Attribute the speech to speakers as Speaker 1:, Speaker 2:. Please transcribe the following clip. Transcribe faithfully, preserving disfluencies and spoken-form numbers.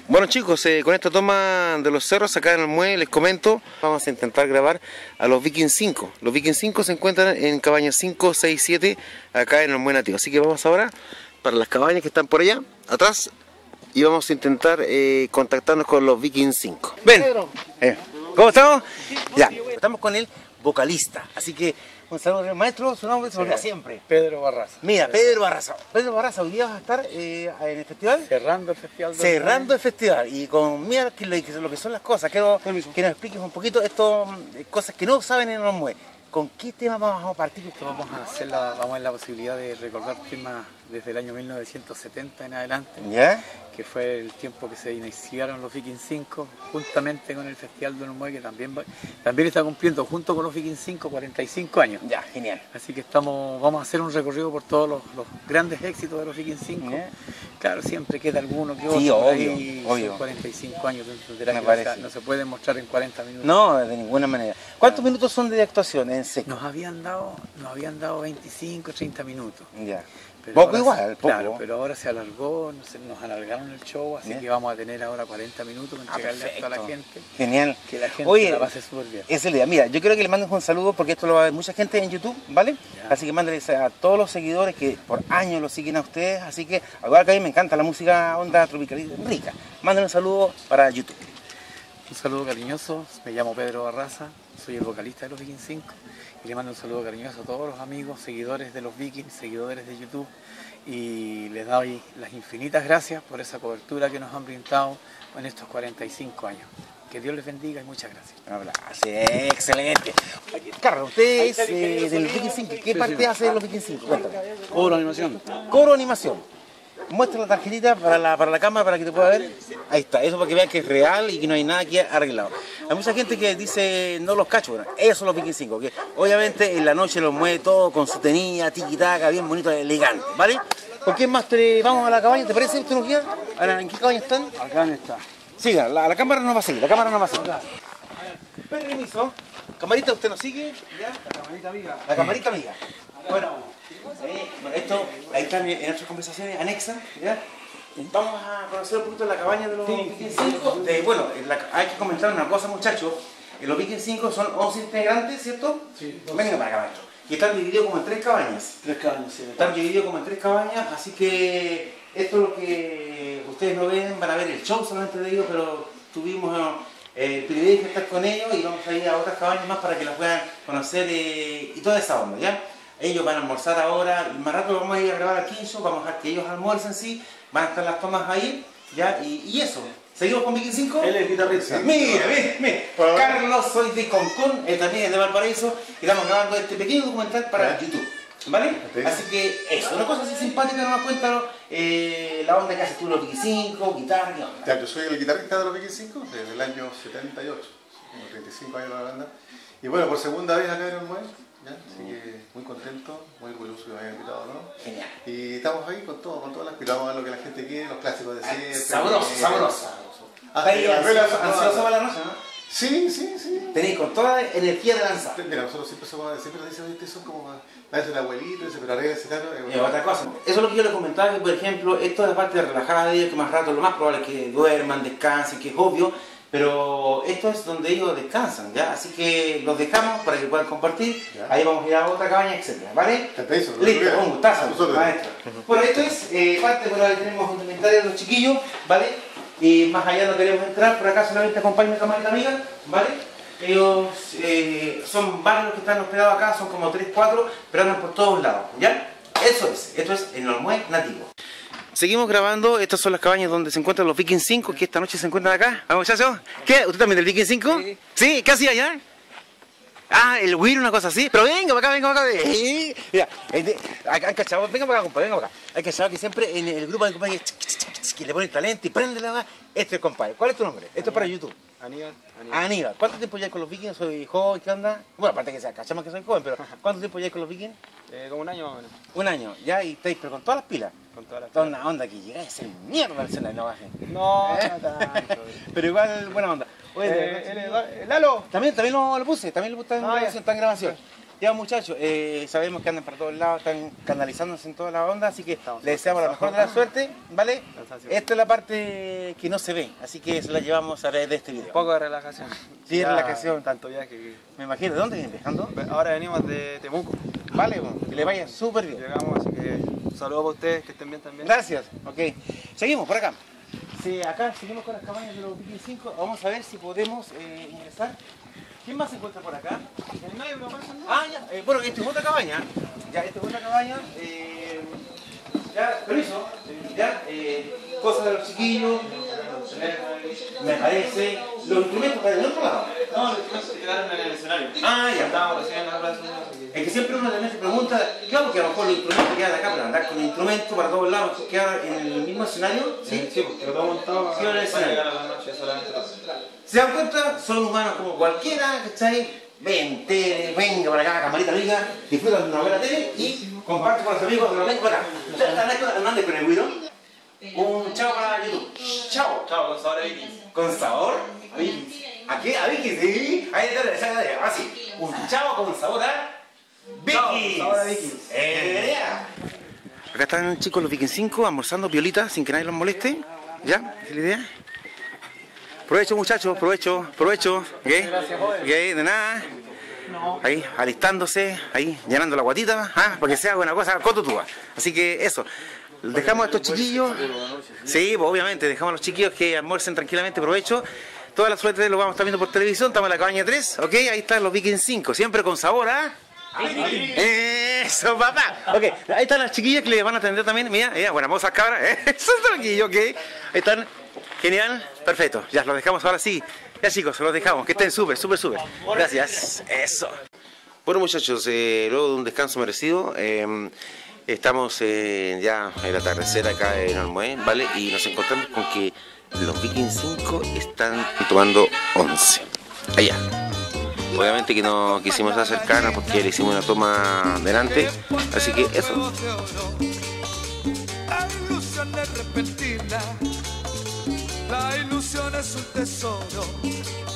Speaker 1: Bueno chicos, eh, con esta toma de los cerros acá en el muelle les comento, vamos a intentar grabar a los Viking cinco. Los Viking cinco se encuentran en cabañas cinco, seis, siete acá en el muelle nativo. Así que vamos ahora para las cabañas que están por allá, atrás, y vamos a intentar eh, contactarnos con los Viking cinco. Ven, eh, ¿cómo estamos? Ya, estamos con el vocalista, así que un saludo al maestro, su nombre se olvida siempre.
Speaker 2: Pedro Barraza.
Speaker 1: Mira, Pedro Barraza. Pedro Barraza, hoy día vas a estar eh, en el festival.
Speaker 2: Cerrando el festival.
Speaker 1: Cerrando el festival. Y con mira que lo que son las cosas. Quiero que nos expliques un poquito esto, cosas que no saben en los muelles. ¿Con qué tema vamos a partir?
Speaker 2: Vamos a hacer la, vamos a ver la posibilidad de recordar temas desde el año mil novecientos setenta en adelante.
Speaker 1: ¿Ya?
Speaker 2: Que fue el tiempo que se iniciaron los Viking cinco, juntamente con el Festival de los Muelles, que también, también está cumpliendo, junto con los Viking cinco, cuarenta y cinco años.
Speaker 1: Ya, genial.
Speaker 2: Así que estamos, vamos a hacer un recorrido por todos los, los grandes éxitos de los Viking cinco. ¿Ya? Claro, siempre queda alguno que otro.
Speaker 1: Sí, obvio,
Speaker 2: ahí,
Speaker 1: obvio.
Speaker 2: cuarenta y cinco años dentro del año,
Speaker 1: parece.
Speaker 2: O sea, no se puede mostrar en cuarenta minutos.
Speaker 1: No, de ninguna manera. ¿Cuántos claro. minutos son de actuación en seco?
Speaker 2: Nos habían dado, nos habían dado veinticinco, treinta minutos.
Speaker 1: Ya.
Speaker 2: Pero
Speaker 1: poco igual,
Speaker 2: se,
Speaker 1: poco.
Speaker 2: Claro, pero ahora se alargó, nos, nos alargaron el show, así
Speaker 1: bien.
Speaker 2: que vamos a tener ahora cuarenta minutos para entregarle
Speaker 1: ah,
Speaker 2: a toda la gente.
Speaker 1: Genial.
Speaker 2: Que la gente
Speaker 1: Oye,
Speaker 2: la pase súper bien.
Speaker 1: Esa es la idea. Mira, yo quiero que le mandes un saludo porque esto lo va a ver mucha gente en YouTube, ¿vale? Ya. Así que mándenles a todos los seguidores que por años lo siguen a ustedes. Así que, igual que a mí me encanta la música onda tropical rica. Mándenle un saludo para YouTube.
Speaker 2: Un saludo cariñoso, me llamo Pedro Barraza, soy el vocalista de los Viking cinco. Y le mando un saludo cariñoso a todos los amigos, seguidores de los Vikings, seguidores de YouTube. Y les doy las infinitas gracias por esa cobertura que nos han brindado en estos cuarenta y cinco años. Que Dios les bendiga y muchas gracias.
Speaker 1: Sí, excelente. Carlos, usted es eh, del Viking cinco. ¿Qué sí, parte sí. hace de los Viking cinco? Cuéntame.
Speaker 2: Coro animación.
Speaker 1: Coro animación. Muestra la tarjetita para la, para la cámara para que te pueda ver. Ahí está, eso para que vean que es real y que no hay nada aquí arreglado. Hay mucha gente que dice no los cacho, bueno, esos son los Viking cinco, que obviamente en la noche los mueve todo con su tenilla, tiquitaca, bien bonito, elegante, ¿vale? ¿Con quién más te vamos a la cabaña? ¿Te parece? ¿Usted nos guía? ¿En qué cabaña están?
Speaker 2: Acá está.
Speaker 1: Siga, la, la cámara no va a seguir, la cámara no va a seguir. Permiso. Camarita, ¿usted nos sigue? ¿Ya?
Speaker 2: La camarita amiga.
Speaker 1: La camarita amiga. Bueno. Eh, bueno, esto, ahí están en nuestras conversaciones anexas, ¿ya? Vamos a conocer un poquito la cabaña de los sí, Viking cinco. De, bueno, la, hay que comentar una cosa, muchachos. Los Viking cinco son once integrantes, ¿cierto?
Speaker 2: Sí.
Speaker 1: Venga para acá, maestro. Y están divididos como en tres cabañas.
Speaker 2: Tres cabañas, sí.
Speaker 1: Están divididos como en tres cabañas, así que esto es lo que ustedes no ven, van a ver el show solamente de ellos, pero tuvimos eh, el privilegio de estar con ellos y vamos a ir a otras cabañas más para que las puedan conocer eh, y toda esa onda, ¿ya? Ellos van a almorzar ahora, más rato vamos a ir a grabar al Quincho, vamos a dejar que ellos almuercen, sí, van a estar las tomas ahí, ya, y, y eso. ¿Seguimos con Viking cinco?
Speaker 2: Él es guitarrista.
Speaker 1: Mira, mira, mira. Carlos, soy de Concón, él también es de Valparaíso, y estamos grabando este pequeño documental para YouTube, ¿vale? Así que eso, una cosa así simpática, nomás cuéntanos eh, la onda que haces tú en los Viking cinco, guitarra, ¿qué onda?
Speaker 3: Ya, yo soy el guitarrista de los Viking cinco desde el año setenta y ocho, como treinta y cinco años la banda, y bueno, por segunda vez acá en el muelle. ¿Ya? Así que muy contento, muy orgulloso que me hayan invitado, ¿no?
Speaker 1: Genial.
Speaker 3: Y estamos ahí con todo, con todas las pilas, vamos a ver lo que la gente quiere, los clásicos de siempre.
Speaker 1: Sabroso,
Speaker 3: eh,
Speaker 1: sabroso.
Speaker 3: Hasta
Speaker 1: ¿Estáis ansiosos para la noche, no?
Speaker 3: Sí, sí, sí.
Speaker 1: Tenéis con toda la energía de lanzar.
Speaker 3: Mira, nosotros siempre somos, siempre nos dicen, ustedes son como, a veces el abuelito, dice, pero arriba ese carro.
Speaker 1: Es otra cosa. Eso es lo que yo les comentaba, que por ejemplo, esto es la parte relajada de ellos, que más rato lo más probable es que duerman, descansen, que es obvio. Pero esto es donde ellos descansan, ¿ya? Así que los dejamos para que puedan compartir. Ya. Ahí vamos a ir a otra cabaña, etcétera, ¿vale?
Speaker 3: Eso,
Speaker 1: listo, un gustazo, maestro. Bueno, esto es eh, parte, por ahí tenemos un inventario de los chiquillos, ¿vale? Y más allá no queremos entrar, por acá solamente acompaña camarita amiga, ¿vale? Ellos eh, son varios los que están hospedados acá, son como tres, cuatro, pero andan por todos lados, ¿ya? Eso es, esto es en el muelle nativo. Seguimos grabando, estas son las cabañas donde se encuentran los Viking cinco, que esta noche se encuentran acá. Vamos, muchachos. ¿Qué? ¿Usted también del Viking cinco? Sí. ¿Sí? ¿Qué hacía allá? Ah, el Wii, una cosa así. Pero venga para acá, venga para acá. Mira, han cachado, venga para acá, compadre, venga para acá. Hay cachado que siempre en el grupo hay compadre que le pone talento y prende la. Este es el compadre. ¿Cuál es tu nombre? Esto es para YouTube.
Speaker 2: Aníbal. Aníbal.
Speaker 1: Aníbal. ¿Cuánto tiempo ya con los Vikings? Soy joven, ¿qué onda? Bueno, aparte que sea, cachamos que soy joven, pero ¿cuánto tiempo ya con los Vikings?
Speaker 2: Eh, como un año más o menos.
Speaker 1: Un año, ya, y estáis, pero con todas las pilas.
Speaker 2: Con todas las pilas.
Speaker 1: Onda, onda, que llegáis a ser mierda al escenario, no bajen.
Speaker 2: No, ¿Eh? no tanto.
Speaker 1: Pero igual, buena onda. Oye,
Speaker 2: eh,
Speaker 1: ¿el
Speaker 2: Lalo?
Speaker 1: También, también lo, lo puse, también lo puse en, ah, grabación, está en grabación. Ya muchachos, eh, sabemos que andan para todos lados, están canalizándose en toda la onda, así que
Speaker 2: Estamos
Speaker 1: les deseamos la mejor de la suerte, ¿vale?
Speaker 2: Cansancio.
Speaker 1: Esta es la parte que no se ve, así que se la llevamos a través de este video.
Speaker 2: Un poco de relajación.
Speaker 1: Sí,
Speaker 2: Ya,
Speaker 1: relajación.
Speaker 2: Tanto viaje que...
Speaker 1: Me imagino, ¿de dónde vienen viajando?
Speaker 2: Ahora venimos de Temuco.
Speaker 1: Vale, bueno, que le vaya súper bien.
Speaker 2: Llegamos, así que un saludo para ustedes, que estén bien también.
Speaker 1: Gracias, ok. Seguimos por acá. Sí, acá seguimos con las cabañas de los Viking cinco. Vamos a ver si podemos eh, ingresar. ¿Quién más se encuentra por acá?
Speaker 2: En medio no pasa nada.
Speaker 1: Ah, ya. Eh, bueno, esta es otra cabaña. Ya, esta es otra cabaña. Eh, ya, permiso. Ya, eh, cosas de los chiquillos. Me parece. Los instrumentos están del otro lado.
Speaker 2: No, los chicos se quedaron en el escenario.
Speaker 1: Ah, ya.
Speaker 2: Estábamos recién en la plaza.
Speaker 1: Es que siempre uno también se pregunta, claro que a lo mejor los instrumentos quedan acá, pero andar con instrumentos para todos lados, quedar en el mismo escenario, ¿sí?
Speaker 2: Sí, porque todo montado
Speaker 1: Sí, en el escenario.
Speaker 2: llegar a la noche solamente todo.
Speaker 1: ¿Se dan cuenta? Son humanos como cualquiera, ¿cachai? Ven, tele, venga para acá, camarita amiga, disfrutan de una buena tele y comparten con los amigos de la ven para acá. ¿Dónde con el guiro? Un chao para YouTube. Chao.
Speaker 2: Chao, con sabor a Vikings.
Speaker 1: ¿Con sabor? A Vikings. ¿A qué? ¿A Vikings? Sí. Ahí está, está, está. Ahora sí. Un chao con sabor a Vikings.
Speaker 2: Chao, sabor a Vikings.
Speaker 1: Eh, Acá están chicos los Viking cinco almorzando piolita sin que nadie los moleste. ¿Ya? ¿Es la idea? Provecho muchachos, provecho, provecho. ¿Qué? ¿Qué? De nada. Ahí, alistándose, ahí, llenando la guatita, ¿ah? Para que sea una cosa cotutúa. Así que eso. Dejamos a estos chiquillos. Sí, pues obviamente, dejamos a los chiquillos que almuercen tranquilamente, provecho. Toda la suerte lo vamos a estar viendo por televisión. Estamos en la cabaña tres, ¿ok? Ahí están los Viking cinco, siempre con sabor, ¿ah? Eso, papá. Ok, ahí están las chiquillas que les van a atender también. Mira, mira, buenas mozas cabras. ¿eh? Eso es tranquilo, ok. Ahí están. Genial, perfecto. Ya los dejamos ahora sí. Ya chicos, se los dejamos. Que estén súper, súper, súper. Gracias. Eso. Bueno muchachos, eh, luego de un descanso merecido, eh, estamos eh, ya en el atardecer acá en Olmué, ¿vale? Y nos encontramos con que los Viking cinco están tomando once. Allá. Obviamente que no quisimos acercarnos porque le hicimos una toma delante, así que eso.
Speaker 4: La ilusión es repentina, la ilusión es un tesoro.